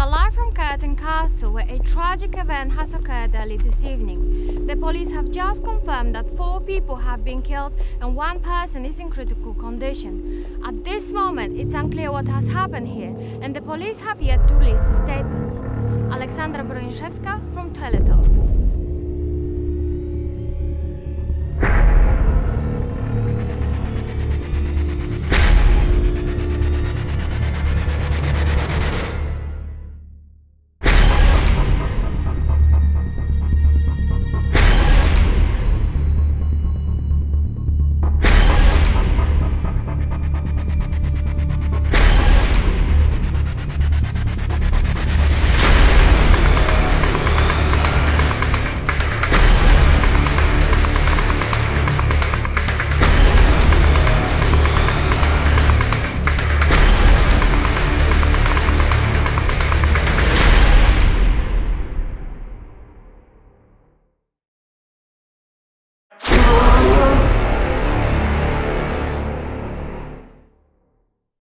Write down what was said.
are live from Curtin Castle, where a tragic event has occurred early this evening. The police have just confirmed that 4 people have been killed and 1 person is in critical condition. At this moment, it's unclear what has happened here, and the police have yet to release a statement. Alexandra Broniszewska from Teletop.